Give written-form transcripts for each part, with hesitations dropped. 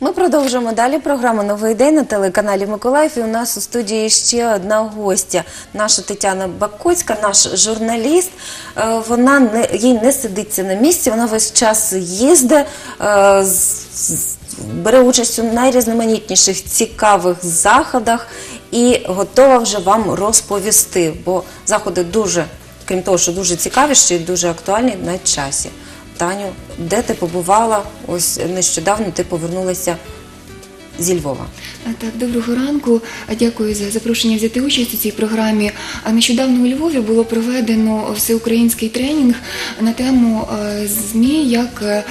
Ми продовжуємо далі програму «Новий день» на телеканалі Миколаїв. І у нас у студії ще одна гостя, наша Тетяна Бакоцька, наш журналіст. Їй не сидиться на місці, вона весь час їздить, бере участь у найрізноманітніших цікавих заходах і готова вже вам розповісти, бо заходи дуже, крім того, що дуже цікаві, ще й дуже актуальні, на часі. Таню, де ти побувала? Ось нещодавно ти повернулася зі Львова. Так, доброго ранку. Дякую за запрошення взяти участь у цій програмі. Нещодавно у Львові було проведено всеукраїнський тренінг на тему ЗМІ як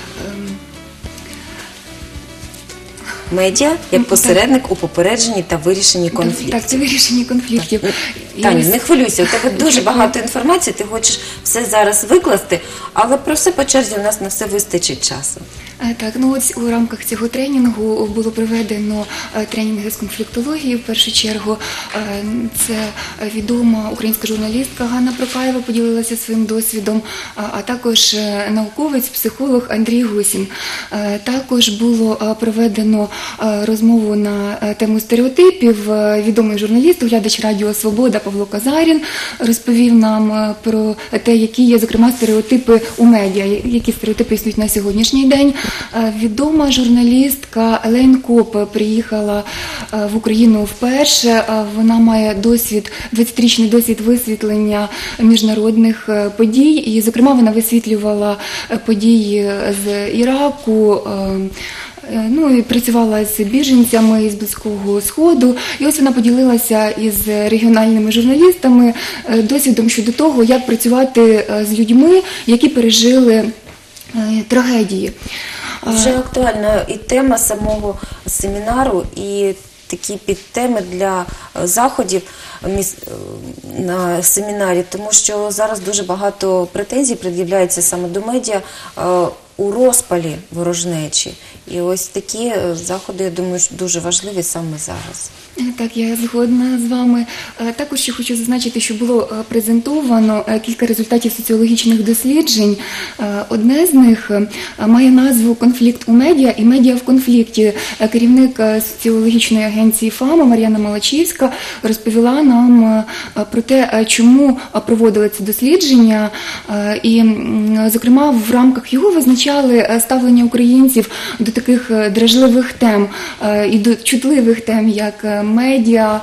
Медіа як посередник у попередженні та вирішенні конфліктів. Так, це вирішення конфліктів. Таню, не хвилюйся, у тебе дуже багато інформації, ти хочеш все зараз викласти, але про все по черзі у нас на все вистачить часу. Так, ну ось у рамках цього тренінгу було проведено тренінги з конфліктології в першу чергу. Це відома українська журналістка Ганна Прокаєва поділилася своїм досвідом, а також науковець, психолог Андрій Гусін. Також було проведено розмову на тему стереотипів. Відомий журналіст, оглядач Радіо Свобода Павло Казарін розповів нам про те, які є, зокрема, стереотипи у медіа, які стереотипи існують на сьогоднішній день. Відома журналістка Елейн Коп приїхала в Україну вперше. Вона має 20-річний досвід висвітлення міжнародних подій. І, зокрема, вона висвітлювала події з Іраку, і працювала з біженцями із Близького Сходу. І ось вона поділилася із регіональними журналістами досвідом щодо того, як працювати з людьми, які пережили трагедії. Вже актуальна і тема самого семінару, і такі підтеми для заходів на семінарі, тому що зараз дуже багато претензій пред'являється саме до медіа у розпалі ворожнечі. І ось такі заходи, я думаю, дуже важливі саме зараз. Так, я згодна з вами. Також ще хочу зазначити, що було презентовано кілька результатів соціологічних досліджень. Одне з них має назву «Конфлікт у медіа» і «Медіа в конфлікті». Керівник соціологічної агенції ФАМА Мар'яна Малачівська розповіла нам про те, чому проводили це дослідження. І, зокрема, в рамках його визначали ставлення українців до таких дражливих тем і до чутливих тем, як медіа,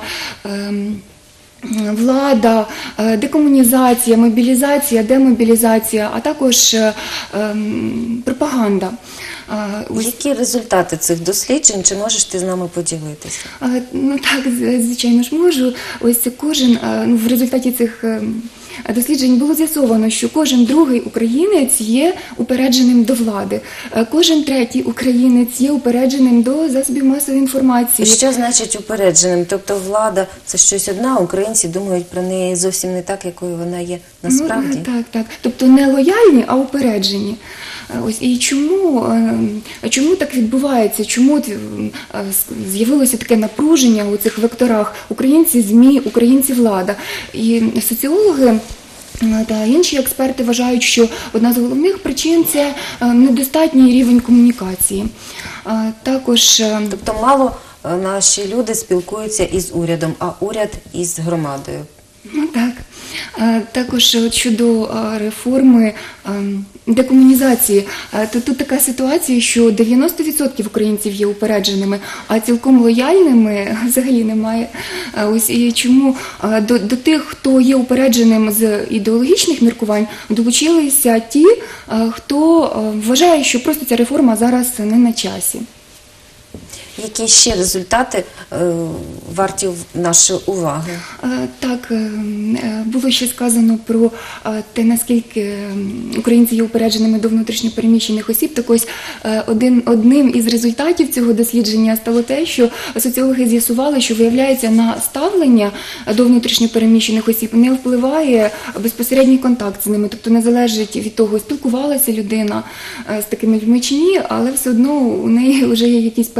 влада, декомунізація, мобілізація, демобілізація, а також пропаганда. Які результати цих досліджень? Чи можеш ти з нами поділитися? Ну так, звичайно ж можу. Ось в результаті цих досліджень було з'ясовано, що кожен другий українець є упередженим до влади, кожен третій українець є упередженим до засобів масової інформації. Що значить упередженим? Тобто влада – це щось одне, а українці думають про неї зовсім не так, якою вона є насправді? Так. Тобто не лояльні, а упереджені. Ось і чому так відбувається? Чому з'явилося таке напруження у цих векторах українці ЗМІ, українці влада? І соціологи та інші експерти вважають, що одна з головних причин – це недостатній рівень комунікації. Тобто мало наші люди спілкуються із урядом, а уряд із громадою. Ну так. Також щодо реформи декомунізації, то тут така ситуація, що 90% українців є упередженими, а цілком лояльними взагалі немає. Ось і чому до тих, хто є упередженим з ідеологічних міркувань, долучилися ті, хто вважає, що просто ця реформа зараз не на часі. Які ще результати варті нашої уваги? Так, було ще сказано про те, наскільки українці є упередженими до внутрішньопереміщених осіб. Так ось одним із результатів цього дослідження стало те, що соціологи з'ясували, що, виявляється, на ставлення до внутрішньопереміщених осіб не впливає безпосередній контакт з ними. Тобто не залежить від того, спілкувалася людина з такими людьми чи ні, але все одно у неї вже є якісь певні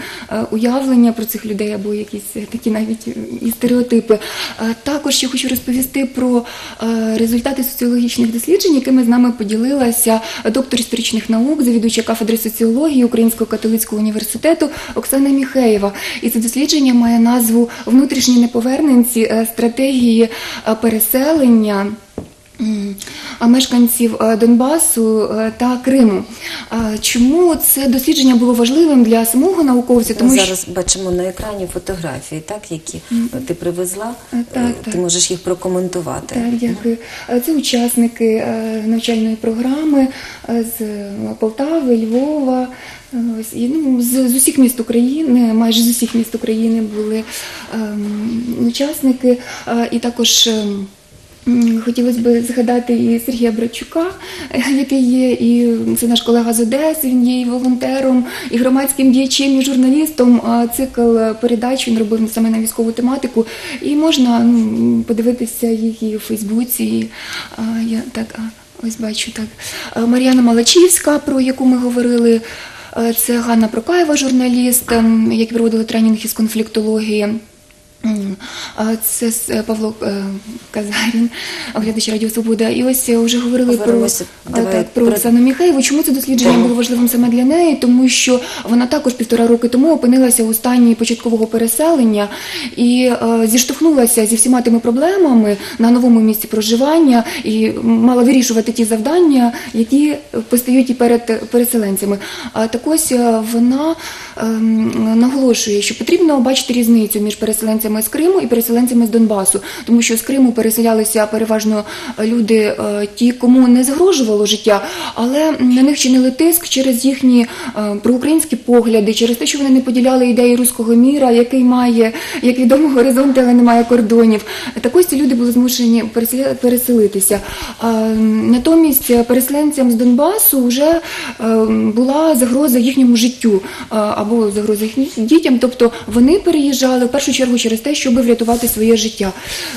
уявлення про цих людей або якісь такі навіть і стереотипи. Також я хочу розповісти про результати соціологічних досліджень, якими з нами поділилася доктор історичних наук, завідувача кафедри соціології Українського католицького університету Оксана Міхеєва. І це дослідження має назву «Внутрішні неповерненці. Стратегії переселення мешканців Донбасу та Криму». Чому це дослідження було важливим для самого науковця? Ми зараз бачимо на екрані фотографії, так, які ти привезла. Ти можеш їх прокоментувати. Так, дякую. Це учасники навчальної програми з Полтави, Львова, з усіх міст України, майже з усіх міст України були учасники, і також хотілося б згадати і Сергія Братчука, який є, і це наш колега з Одеси, він є і волонтером, і громадським діячем, і журналістом. Цикл передач він робив саме на військову тематику, і можна подивитися їх і у Фейсбуці. Ось бачу, так. Мар'яна Малачівська, про яку ми говорили, це Ганна Прокаєва, журналіст, який проводила тренінг із конфліктології. Це Павло Казарін, оглядач Радіо Свобода. І ось вже говорили про Оксану Міхеєву. Чому це дослідження було важливим саме для неї? Тому що вона також 1,5 роки тому опинилася у стані початкового переселення і зіштовхнулася зі всіма тими проблемами на новому місці проживання і мала вирішувати ті завдання, які постають і перед переселенцями. Так ось вона наголошує, що потрібно бачити різницю між переселенцями з Криму і переселенцями з Донбасу, тому що з Криму переселялися переважно люди, ті, кому не загрожувало життя, але на них чинили тиск через їхні проукраїнські погляди, через те, що вони не поділяли ідеї руського міра, який має, як відомо, горизонти, але не має кордонів. Так ось ці люди були змушені переселитися. Натомість переселенцям з Донбасу вже була загроза їхньому життю або загроза їхнім дітям, тобто вони переїжджали в першу чергу через те, щоб врятувати своє життя.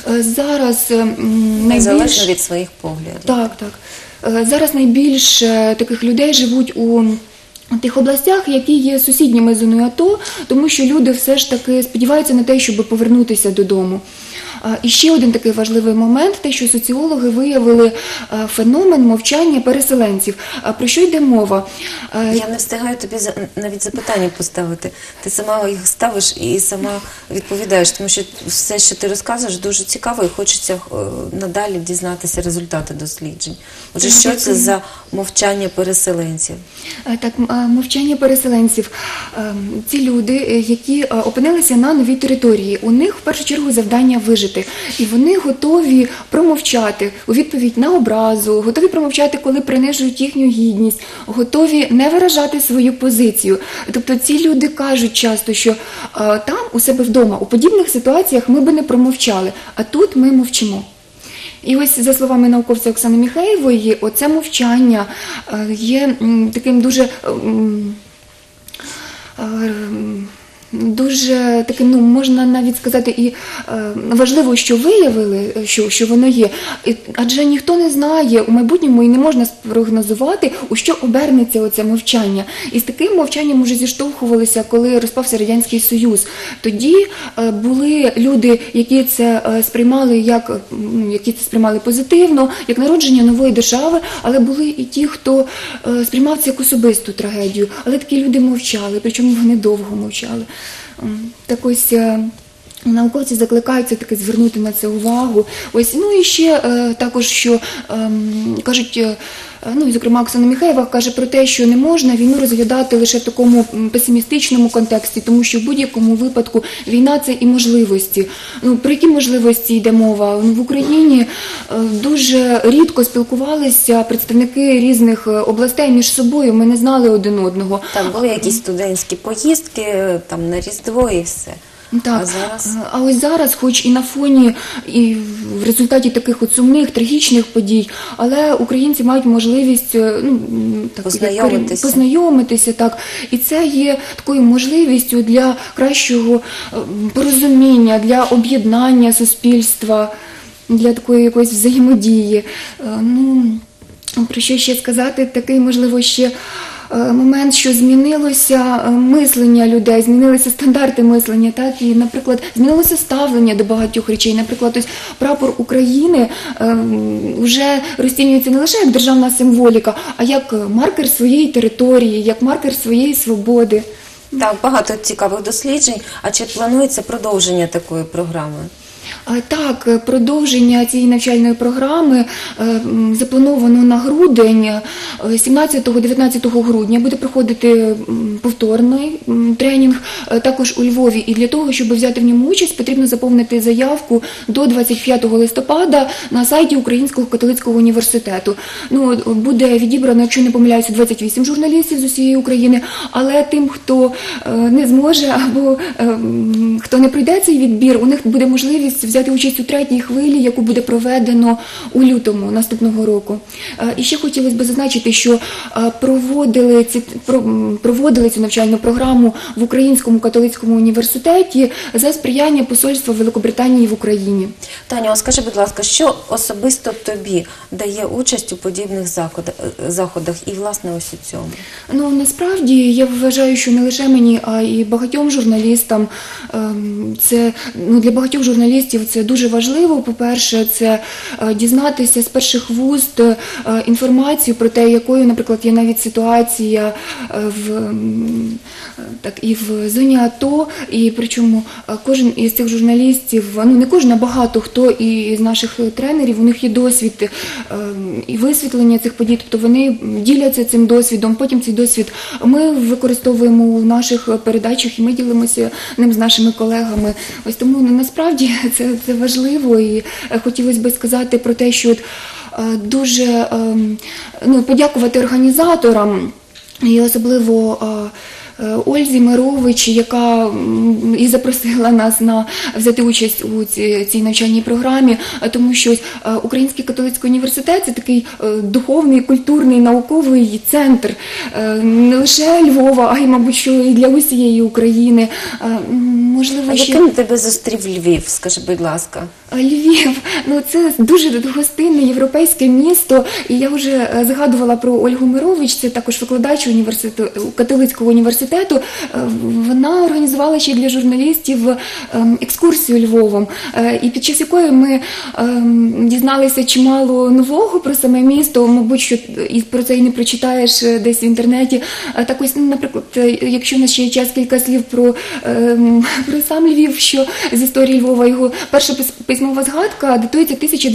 Зараз незалежно від своїх поглядів. Так. Зараз найбільше таких людей живуть у тих областях, які є сусідніми з зоною АТО, тому що люди все ж таки сподіваються на те, щоб повернутися додому. І ще один такий важливий момент, те, що соціологи виявили феномен мовчання переселенців. Про що йде мова? Я не встигаю тобі навіть запитання поставити. Ти сама їх ставиш і сама відповідаєш, тому що все, що ти розказуєш, дуже цікаво і хочеться надалі дізнатися результати досліджень. Отже, що це за мовчання переселенців? Так, мовчання переселенців. Ці люди, які опинилися на новій території, у них в першу чергу завдання вижити. І вони готові промовчати у відповідь на образу, готові промовчати, коли принижують їхню гідність, готові не виражати свою позицію. Тобто ці люди кажуть часто, що там, у себе вдома, у подібних ситуаціях ми би не промовчали, а тут ми мовчимо. І ось, за словами науковця Оксани Міхеєвої, оце мовчання є таким дуже таким, можна навіть сказати, і важливо, що виявили, що воно є. Адже ніхто не знає у майбутньому і не можна спрогнозувати, у що обернеться оце мовчання. І з таким мовчанням вже зіштовхувалися, коли розпався Радянський Союз. Тоді були люди, які це сприймали позитивно, як народження нової держави, але були і ті, хто сприймав це як особисту трагедію. Але такі люди мовчали, причому вони довго мовчали. Так ось науковці закликаються таки звернути на це увагу. Ось, і ще також, що кажуть, і, зокрема, Оксана Міхеєва каже про те, що не можна війну розглядати лише в такому песимістичному контексті, тому що в будь-якому випадку війна – це і можливості. Про які можливості йде мова? В Україні дуже рідко спілкувалися представники різних областей між собою, ми не знали один одного. Так, були якісь студентські поїздки, там на Різдво і все. Так, а ось зараз, хоч і на фоні, і в результаті таких сумних, трагічних подій, але українці мають можливість познайомитися. Так. І це є такою можливістю для кращого порозуміння, для об'єднання суспільства, для такої якоїсь взаємодії. Про що ще сказати? Такий, можливо, ще момент, що змінилося мислення людей, змінилися стандарти мислення, так, і, наприклад, змінилося ставлення до багатьох речей. Наприклад, ось прапор України вже розцінюється не лише як державна символіка, а як маркер своєї території, як маркер своєї свободи. Так, багато цікавих досліджень. А чи планується продовження такої програми? Так, продовження цієї навчальної програми заплановано на грудень. 17-19 грудня буде проходити повторний тренінг, також у Львові. І для того, щоб взяти в ньому участь, потрібно заповнити заявку до 25 листопада на сайті Українського католицького університету. Ну, буде відібрано, якщо не помиляюся, 28 журналістів з усієї України, але тим, хто не зможе або хто не пройде цей відбір, у них буде можливість взяти участь у третій хвилі, яку буде проведено у лютому наступного року. І ще хотілося б зазначити, що проводили цю навчальну програму в Українському католицькому університеті за сприяння посольства Великобританії в Україні. Таня, скажи, будь ласка, що особисто тобі дає участь у подібних заходах і, власне, ось у цьому? Ну, насправді, я вважаю, що не лише мені, а й багатьом журналістам, для багатьох журналістів це дуже важливо. По-перше, це дізнатися з перших вуст інформацію про те, якою, наприклад, є навіть ситуація і в зоні АТО, і причому кожен із цих журналістів, не кожен, а багато хто із наших тренерів, у них є досвід і висвітлення цих подій, тобто вони діляться цим досвідом, потім цей досвід ми використовуємо у наших передачах і ми ділимося ним з нашими колегами. Ось тому насправді це важливо, і хотілося б сказати про те, що дуже подякувати організаторам, і особливо Ользі Мирович, яка і запросила нас взяти участь у цій навчальній програмі, тому що Український католицький університет – це такий духовний, культурний, науковий центр не лише Львова, а й, мабуть, що і для усієї України. Можливо, яким тебе зустрів Львів, скажи, будь ласка? Львів, це дуже гостинне європейське місто, і я вже згадувала про Ольгу Мирович, це також викладач католицького університету. Вона організувала ще для журналістів екскурсію Львовом, і під час якої ми дізналися чимало нового про саме місто, мабуть, що і про це і не прочитаєш десь в інтернеті. Так ось, наприклад, якщо в нас ще є час, кілька слів про сам Львів, що з історії Львова, його перша письмова згадка датується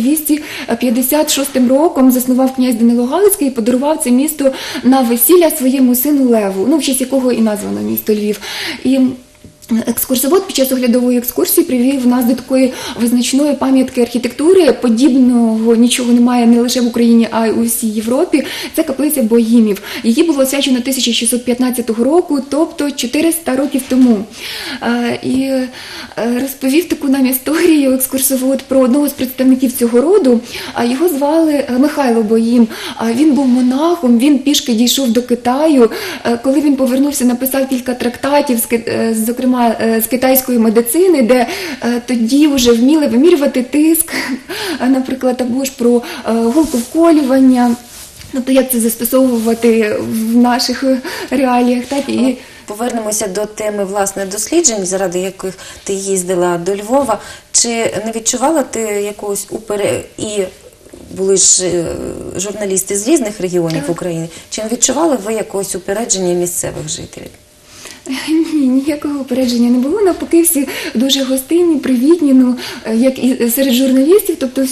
1256 роком, заснував князь Данило Галицький і подарував це місто на весілля своєму сину Леву, в честь якого і названо місто Львів. І екскурсовод під час оглядової екскурсії привів нас до такої визначної пам'ятки архітектури. Подібного нічого немає не лише в Україні, а й у всій Європі. Це каплиця Боїмів. Її було освячено 1615 року, тобто 400 років тому. І розповів таку нам історію екскурсовод про одного з представників цього роду. Його звали Михайло Боїм. Він був монахом, він пішки дійшов до Китаю. Коли він повернувся, написав кілька трактатів, зокрема з китайської медицини, де тоді вже вміли вимірювати тиск, наприклад, або ж про голковколювання, тобто як це застосовувати в наших реаліях. Так? І повернемося до теми, власне, досліджень, заради яких ти їздила до Львова. Чи не відчувала ти якогось і були ж журналісти з різних регіонів України, чи не відчували ви якогось упередження місцевих жителів? Ні, ніякого упередження не було. Навпаки, всі дуже гостинні, привітні, як і серед журналістів, тобто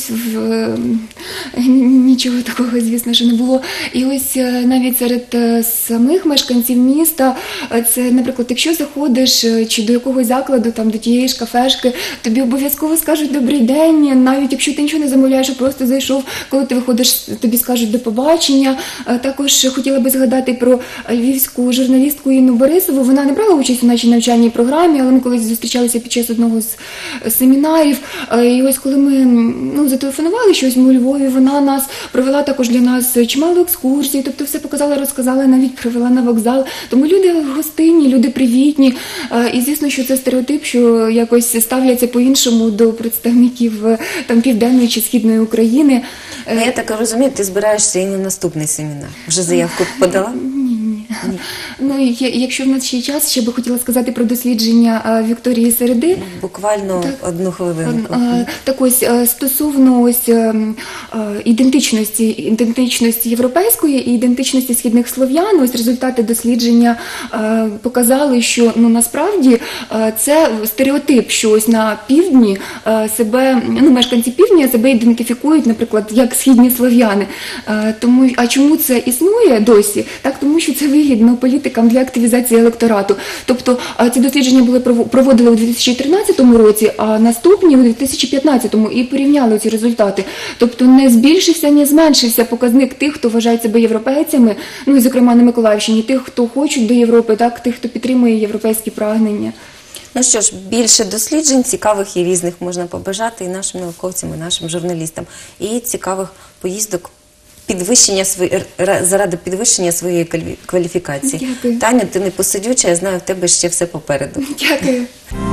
нічого такого, звісно, що не було. І ось навіть серед самих мешканців міста, це, наприклад, якщо заходиш чи до якогось закладу, там, до тієї ж кафешки, тобі обов'язково скажуть «добрий день», навіть якщо ти нічого не замовляєш, а просто зайшов, коли ти виходиш, тобі скажуть «до побачення». Також хотіла би згадати про львівську журналістку Інну Борисову. Вона не брала участь у нашій навчальній програмі, але ми колись зустрічалися під час одного з семінарів. І ось коли ми зателефонували щось у Львові, вона нас провела також для нас чимало екскурсій, тобто все показала, розказала, навіть привела на вокзал. Тому люди гостинні, люди привітні. І звісно, що це стереотип, що якось ставляться по-іншому до представників там Південної чи Східної України. Я так розумію, ти збираєшся і на наступний семінар. Вже заявку подала? Ні. Ну, і якщо в нас ще є час, ще би хотіла сказати про дослідження Вікторії Середи. Буквально Так. одну хвилинку. Так ось, стосовно ось ідентичності європейської і ідентичності східних слов'ян, ось результати дослідження показали, що насправді це стереотип, що ось на півдні себе, мешканці півдня себе ідентифікують, наприклад, як східні слов'яни. А чому це існує досі? Так, тому що це вигідно політикам для активізації електорату. Тобто ці дослідження були проводили у 2013 році, а наступні у 2015 і порівняли ці результати. Тобто не збільшився, не зменшився показник тих, хто вважає себе європейцями, і, зокрема, на Миколаївщині, тих, хто хочуть до Європи, так, тих, хто підтримує європейські прагнення. Ну що ж, більше досліджень цікавих і різних можна побажати і нашим науковцям, і нашим журналістам. І цікавих поїздок заради підвищення своєї кваліфікації. Дякую. Таня, ти не посидюча, я знаю, в тебе ще все попереду. Дякую.